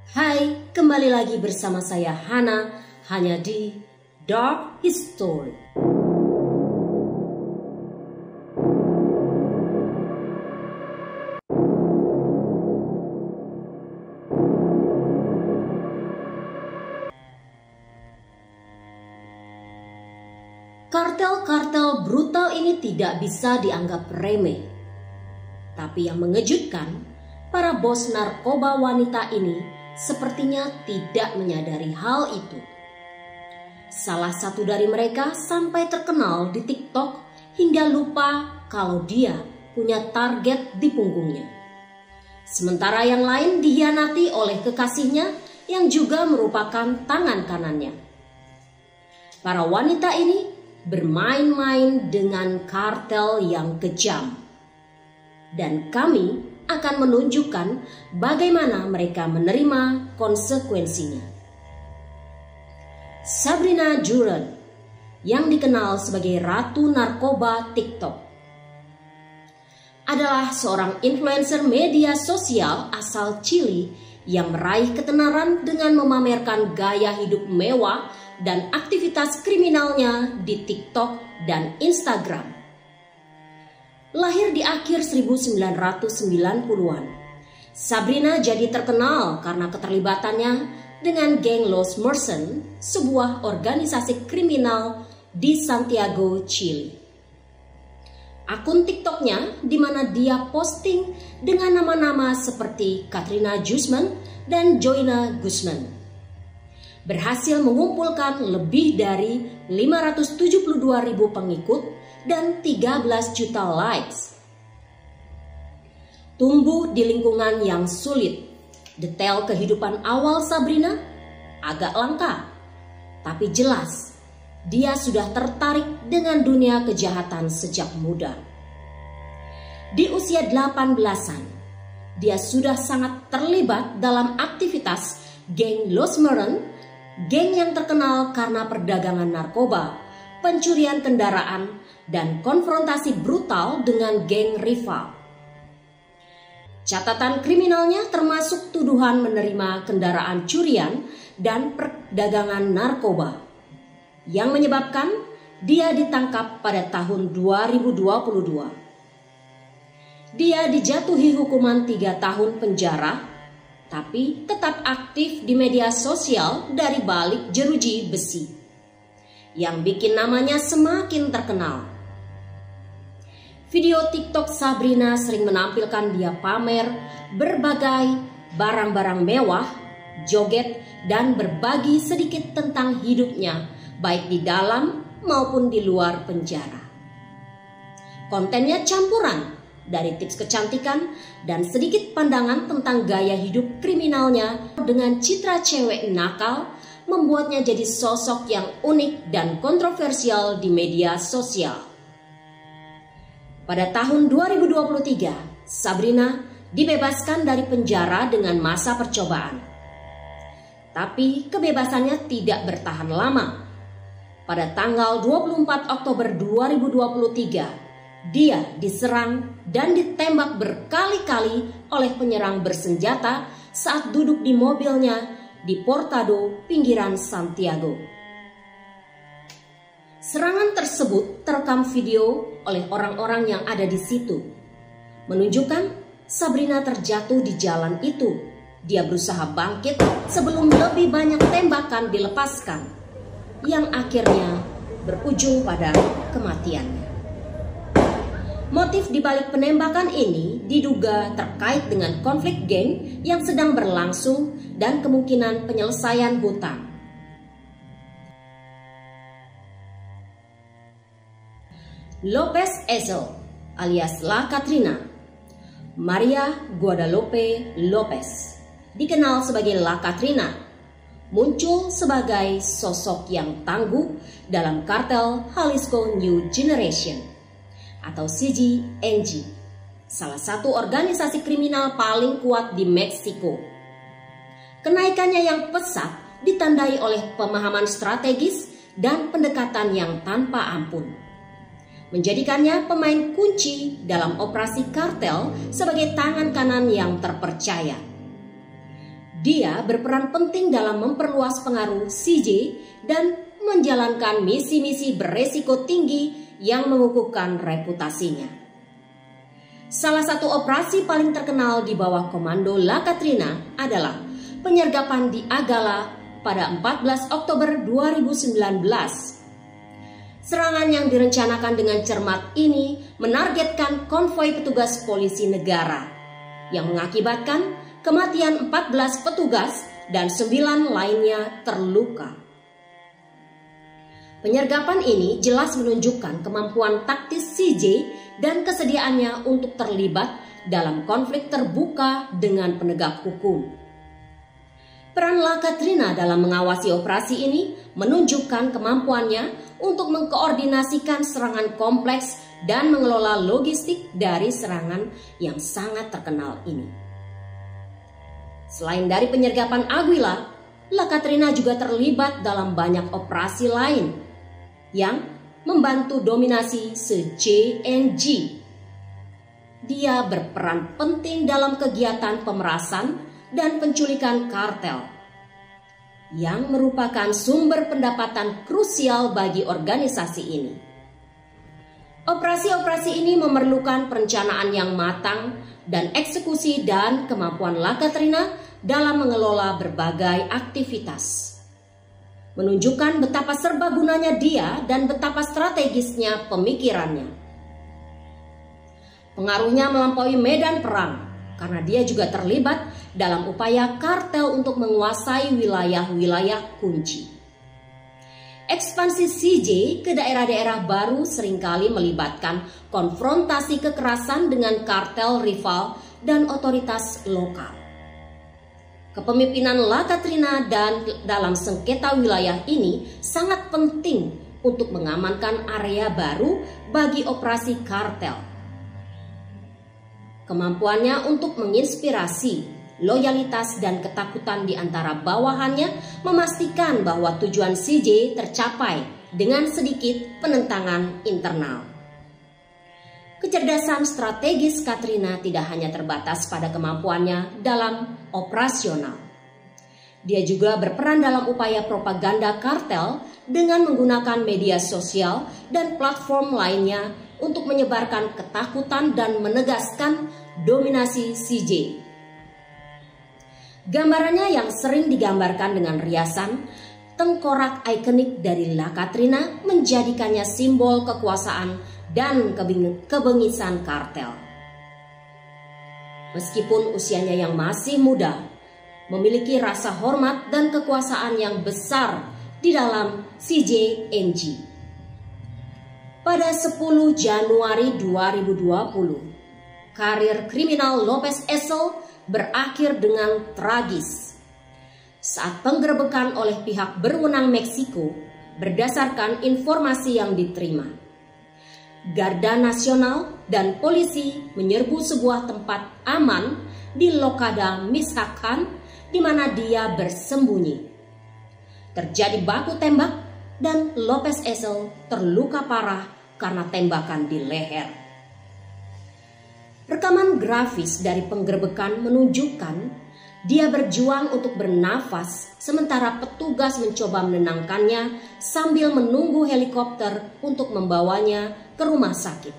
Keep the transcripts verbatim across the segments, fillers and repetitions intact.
Hai, kembali lagi bersama saya Hana, hanya di Dark History. Kartel-kartel brutal ini tidak bisa dianggap remeh. Tapi yang mengejutkan, para bos narkoba wanita ini sepertinya tidak menyadari hal itu. Salah satu dari mereka sampai terkenal di TikTok hingga lupa kalau dia punya target di punggungnya. Sementara yang lain dihianati oleh kekasihnya yang juga merupakan tangan kanannya. Para wanita ini bermain-main dengan kartel yang kejam. Dan kami akan menunjukkan bagaimana mereka menerima konsekuensinya. Sabrina Juren, yang dikenal sebagai Ratu Narkoba TikTok, adalah seorang influencer media sosial asal Chili yang meraih ketenaran dengan memamerkan gaya hidup mewah dan aktivitas kriminalnya di TikTok dan Instagram. Lahir di akhir seribu sembilan ratus sembilan puluhan, Sabrina jadi terkenal karena keterlibatannya dengan geng Los Mercen, sebuah organisasi kriminal di Santiago, Chile. Akun TikToknya di mana dia posting dengan nama-nama seperti Katrina Guzman dan Joanna Guzman, berhasil mengumpulkan lebih dari lima ratus tujuh puluh dua ribu pengikut dan tiga belas juta likes. Tumbuh di lingkungan yang sulit, detail kehidupan awal Sabrina agak langka, tapi jelas dia sudah tertarik dengan dunia kejahatan sejak muda. Di usia delapan belasan, dia sudah sangat terlibat dalam aktivitas geng Los Mercen, geng yang terkenal karena perdagangan narkoba, pencurian kendaraan, dan konfrontasi brutal dengan geng rival. Catatan kriminalnya termasuk tuduhan menerima kendaraan curian dan perdagangan narkoba, yang menyebabkan dia ditangkap pada tahun dua ribu dua puluh dua. Dia dijatuhi hukuman tiga tahun penjara, tapi tetap aktif di media sosial dari balik jeruji besi, yang bikin namanya semakin terkenal. Video TikTok Sabrina sering menampilkan dia pamer berbagai barang-barang mewah, joget, dan berbagi sedikit tentang hidupnya, baik di dalam maupun di luar penjara. Kontennya campuran dari tips kecantikan dan sedikit pandangan tentang gaya hidup kriminalnya dengan citra cewek nakal, membuatnya jadi sosok yang unik dan kontroversial di media sosial. Pada tahun dua ribu dua puluh tiga, Sabrina dibebaskan dari penjara dengan masa percobaan. Tapi kebebasannya tidak bertahan lama. Pada tanggal dua puluh empat Oktober dua ribu dua puluh tiga, dia diserang dan ditembak berkali-kali oleh penyerang bersenjata saat duduk di mobilnya di Portado, pinggiran Santiago. Serangan tersebut terekam video oleh orang-orang yang ada di situ, menunjukkan Sabrina terjatuh di jalan itu. Dia berusaha bangkit sebelum lebih banyak tembakan dilepaskan, yang akhirnya berujung pada kematiannya. Motif di balik penembakan ini diduga terkait dengan konflik geng yang sedang berlangsung dan kemungkinan penyelesaian hutang. Lopez Ezel alias La Katrina, Maria Guadalupe Lopez, dikenal sebagai La Katrina, muncul sebagai sosok yang tangguh dalam kartel Jalisco New Generation atau C G N G, salah satu organisasi kriminal paling kuat di Meksiko. Kenaikannya yang pesat ditandai oleh pemahaman strategis dan pendekatan yang tanpa ampun, menjadikannya pemain kunci dalam operasi kartel sebagai tangan kanan yang terpercaya. Dia berperan penting dalam memperluas pengaruh C J dan menjalankan misi-misi beresiko tinggi yang mengukuhkan reputasinya. Salah satu operasi paling terkenal di bawah komando La Katrina adalah penyergapan di Agala pada empat belas Oktober dua ribu sembilan belas. Serangan yang direncanakan dengan cermat ini menargetkan konvoi petugas polisi negara yang mengakibatkan kematian empat belas petugas dan sembilan lainnya terluka. Penyergapan ini jelas menunjukkan kemampuan taktis C J dan kesediaannya untuk terlibat dalam konflik terbuka dengan penegak hukum. Peran La Katrina dalam mengawasi operasi ini menunjukkan kemampuannya untuk mengkoordinasikan serangan kompleks dan mengelola logistik dari serangan yang sangat terkenal ini. Selain dari penyergapan Aguila, La Katrina juga terlibat dalam banyak operasi lain yang membantu dominasi se-J N G. Dia berperan penting dalam kegiatan pemerasan dan penculikan kartel yang merupakan sumber pendapatan krusial bagi organisasi ini. Operasi-operasi ini memerlukan perencanaan yang matang dan eksekusi dan kemampuan La Katrina dalam mengelola berbagai aktivitas. Menunjukkan betapa serbagunanya dia dan betapa strategisnya pemikirannya. Pengaruhnya melampaui medan perang karena dia juga terlibat dalam upaya kartel untuk menguasai wilayah-wilayah kunci. Ekspansi C J ke daerah-daerah baru seringkali melibatkan konfrontasi kekerasan dengan kartel rival dan otoritas lokal. Kepemimpinan La Katrina dan dalam sengketa wilayah ini sangat penting untuk mengamankan area baru bagi operasi kartel. Kemampuannya untuk menginspirasi, loyalitas dan ketakutan di antara bawahannya memastikan bahwa tujuan C J tercapai dengan sedikit penentangan internal. Kecerdasan strategis Katrina tidak hanya terbatas pada kemampuannya dalam operasional. Dia juga berperan dalam upaya propaganda kartel dengan menggunakan media sosial dan platform lainnya untuk menyebarkan ketakutan dan menegaskan dominasi C J. Gambarannya yang sering digambarkan dengan riasan tengkorak ikonik dari La Katrina menjadikannya simbol kekuasaan dan kebengisan kartel. Meskipun usianya yang masih muda, memiliki rasa hormat dan kekuasaan yang besar di dalam C J N G. Pada sepuluh Januari dua ribu dua puluh, karir kriminal Lopez Essel berakhir dengan tragis saat penggerebekan oleh pihak berwenang Meksiko berdasarkan informasi yang diterima. Garda Nasional dan polisi menyerbu sebuah tempat aman di Lokada Michoacan di mana dia bersembunyi. Terjadi baku tembak dan Lopez Essel terluka parah karena tembakan di leher. Rekaman grafis dari penggerebekan menunjukkan dia berjuang untuk bernafas sementara petugas mencoba menenangkannya sambil menunggu helikopter untuk membawanya ke rumah sakit.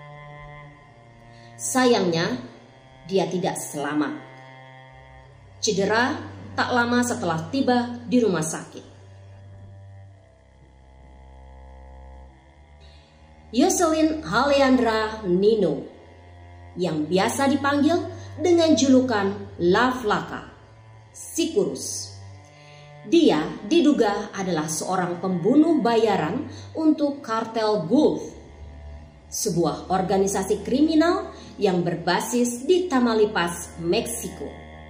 Sayangnya, dia tidak selamat. Cedera tak lama setelah tiba di rumah sakit. Yoselin Alejandra Nino, yang biasa dipanggil dengan julukan La Flaca, si kurus. Dia diduga adalah seorang pembunuh bayaran untuk kartel Gulf, sebuah organisasi kriminal yang berbasis di Tamaulipas, Meksiko.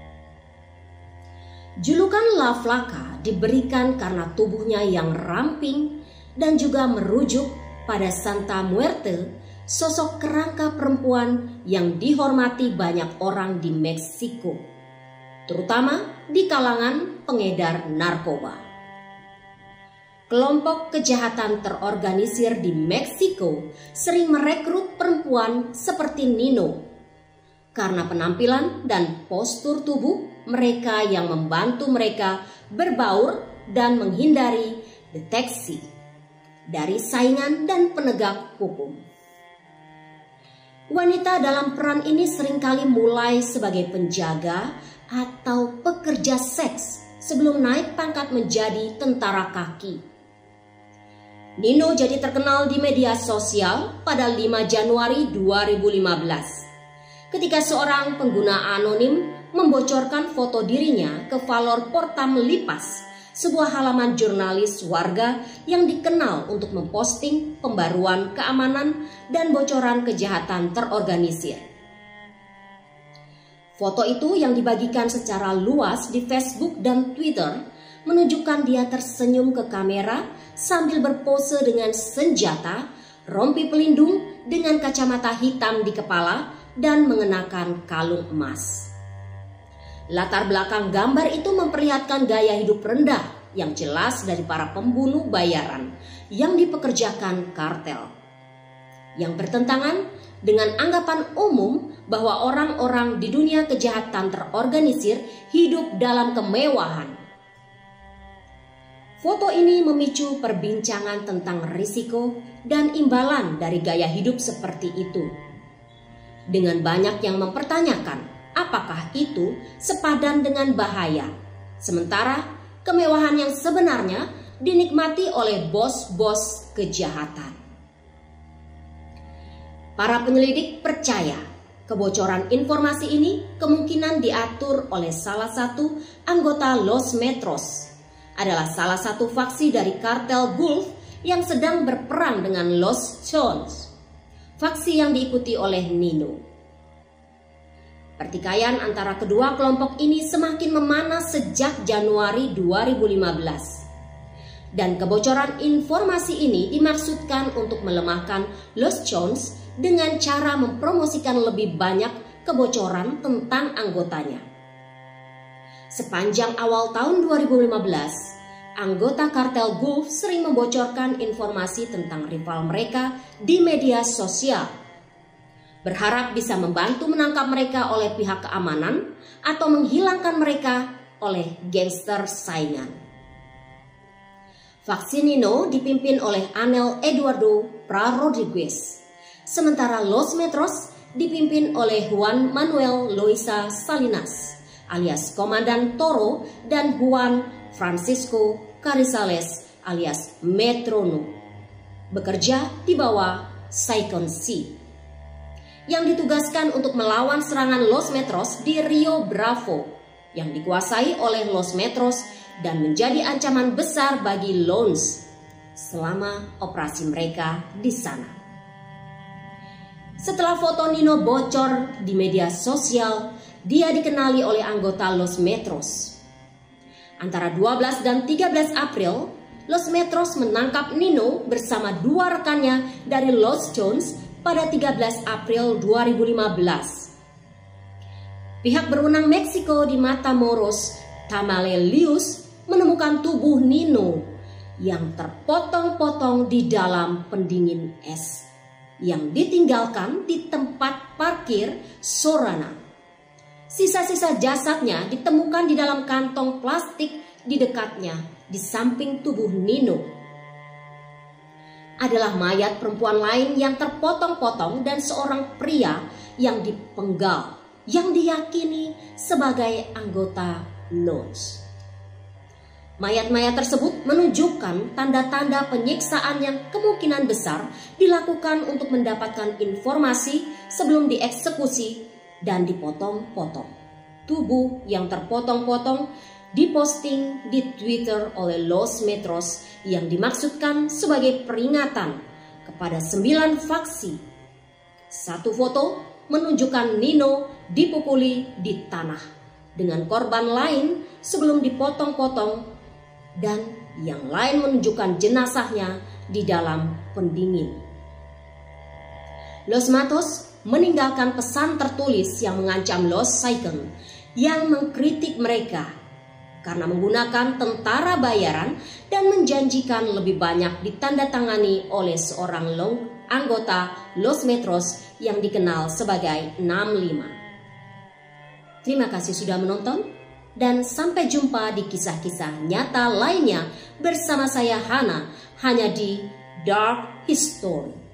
Julukan La Flaca diberikan karena tubuhnya yang ramping dan juga merujuk pada Santa Muerte, sosok kerangka perempuan yang dihormati banyak orang di Meksiko, terutama di kalangan pengedar narkoba. Kelompok kejahatan terorganisir di Meksiko sering merekrut perempuan seperti Nino karena penampilan dan postur tubuh mereka yang membantu mereka berbaur dan menghindari deteksi dari saingan dan penegak hukum. Wanita dalam peran ini seringkali mulai sebagai penjaga atau pekerja seks sebelum naik pangkat menjadi tentara kaki. Nino jadi terkenal di media sosial pada lima Januari dua ribu lima belas ketika seorang pengguna anonim membocorkan foto dirinya ke Valor Portam Lipas, sebuah halaman jurnalis warga yang dikenal untuk memposting pembaruan keamanan dan bocoran kejahatan terorganisir. Foto itu yang dibagikan secara luas di Facebook dan Twitter menunjukkan dia tersenyum ke kamera sambil berpose dengan senjata, rompi pelindung dengan kacamata hitam di kepala dan mengenakan kalung emas. Latar belakang gambar itu memperlihatkan gaya hidup rendah yang jelas dari para pembunuh bayaran yang dipekerjakan kartel, yang bertentangan dengan anggapan umum bahwa orang-orang di dunia kejahatan terorganisir hidup dalam kemewahan. Foto ini memicu perbincangan tentang risiko dan imbalan dari gaya hidup seperti itu, dengan banyak yang mempertanyakan apakah itu sepadan dengan bahaya, sementara kemewahan yang sebenarnya dinikmati oleh bos-bos kejahatan. Para penyelidik percaya kebocoran informasi ini kemungkinan diatur oleh salah satu anggota Los Metros, adalah salah satu faksi dari kartel Gulf yang sedang berperang dengan Los Chones, faksi yang diikuti oleh Nino. Pertikaian antara kedua kelompok ini semakin memanas sejak Januari dua ribu lima belas. Dan kebocoran informasi ini dimaksudkan untuk melemahkan Los Chones dengan cara mempromosikan lebih banyak kebocoran tentang anggotanya. Sepanjang awal tahun dua ribu lima belas, anggota kartel Gulf sering membocorkan informasi tentang rival mereka di media sosial, berharap bisa membantu menangkap mereka oleh pihak keamanan atau menghilangkan mereka oleh gangster saingan. Faksi Nino dipimpin oleh Anel Eduardo Pra Rodriguez, sementara Los Metros dipimpin oleh Juan Manuel Loaiza Salinas alias Komandan Toro dan Juan Francisco Carrizales alias Metrono, bekerja di bawah Saicon C, yang ditugaskan untuk melawan serangan Los Metros di Rio Bravo yang dikuasai oleh Los Metros dan menjadi ancaman besar bagi Loans selama operasi mereka di sana. Setelah foto Nino bocor di media sosial, dia dikenali oleh anggota Los Metros. Antara dua belas dan tiga belas April, Los Metros menangkap Nino bersama dua rekannya dari Los Chones pada tiga belas April dua ribu lima belas. Pihak berwenang Meksiko di Matamoros, Tamaulipas menemukan tubuh Nino yang terpotong-potong di dalam pendingin es yang ditinggalkan di tempat parkir Sorana. Sisa-sisa jasadnya ditemukan di dalam kantong plastik di dekatnya di samping tubuh Nino. Adalah mayat perempuan lain yang terpotong-potong dan seorang pria yang dipenggal yang diyakini sebagai anggota Loans. Mayat-mayat tersebut menunjukkan tanda-tanda penyiksaan yang kemungkinan besar dilakukan untuk mendapatkan informasi sebelum dieksekusi dan dipotong-potong. Tubuh yang terpotong-potong diposting di Twitter oleh Los Metros yang dimaksudkan sebagai peringatan kepada sembilan faksi. Satu foto menunjukkan Nino dipukuli di tanah dengan korban lain sebelum dipotong-potong, dan yang lain menunjukkan jenazahnya di dalam pendingin. Los Matos meninggalkan pesan tertulis yang mengancam Los Saicon yang mengkritik mereka karena menggunakan tentara bayaran dan menjanjikan lebih banyak ditandatangani oleh seorang long anggota Los Metros yang dikenal sebagai enam lima. Terima kasih sudah menonton. dan sampai jumpa di kisah-kisah nyata lainnya bersama saya Hana, hanya di Dark History.